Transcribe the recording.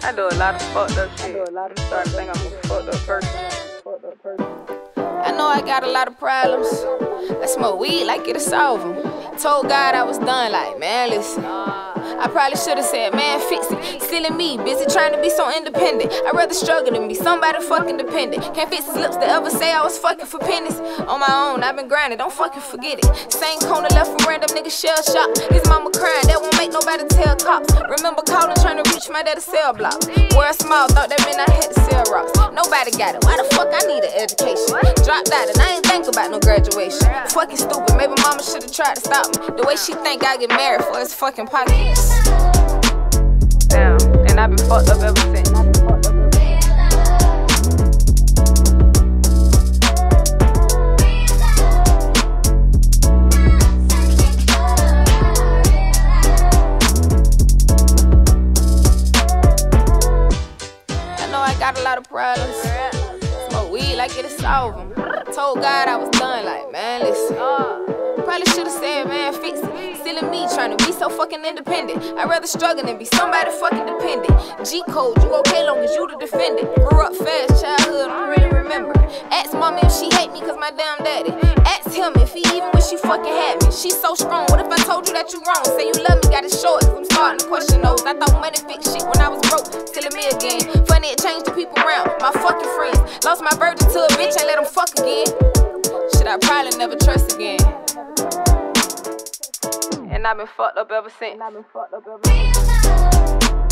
I do a lot of fucked up shit. I'm starting to think I'm a fucked up person. I know I got a lot of problems. I smoke weed like it'll solve them. Told God I was done, like, man, listen. I probably should've said, man, fix it. Silly me, busy trying to be so independent. I'd rather struggle than be somebody fucking dependent. Can't fix his lips to ever say I was fucking for pennies. On my own, I've been grinding, don't fucking forget it. Same corner left from random nigga shell shock. His mama crying, that won't make nobody tell cops. Remember calling, trying to reach my daddy's cell block. World small, thought that meant I had to sell rocks. Nobody got it, why the fuck I need an education? Dropped out and I ain't think about no graduation. Fucking stupid, maybe mama should've tried to stop me. The way she think I get married for his fucking pockets. Damn, and I've been fucked up ever since. I know I got a lot of problems. Smoke weed like it'll solve them. Told God I was done, like, man, listen. Probably should've said, man, fix it. Silly me, trying to be so fucking independent. I'd rather struggle than be somebody fucking dependent. G-code, you okay long as you the defendant. Grew up fast, childhood, I don't really remember. Ask mommy if she hate me cause my damn daddy. Ask him if he even wish she fucking had me. She's so strong, what if I told you that you wrong? Say you love me, got it short, cause I'm starting to question those. I thought money fixed shit when I was broke, silly me again. Funny it changed the people around, my fucking friends. Lost my virgin to a bitch, ain't let him fuck again. Shit, I probably never trust again. And I've been fucked up ever since.